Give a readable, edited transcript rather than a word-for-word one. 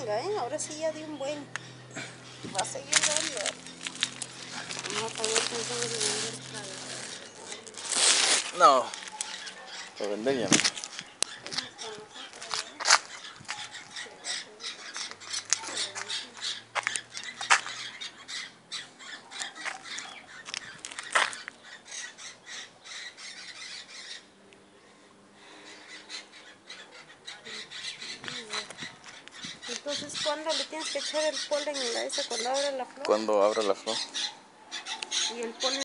tenga, ¿eh? Ahora sí ya dio un buen. Va a seguir dando. Vamos a ver si se vende para... No, para vender ya no. Entonces, ¿cuándo le tienes que echar el polen en la esa? ¿Cuando abra la flor? Cuando abra la flor. Y el polen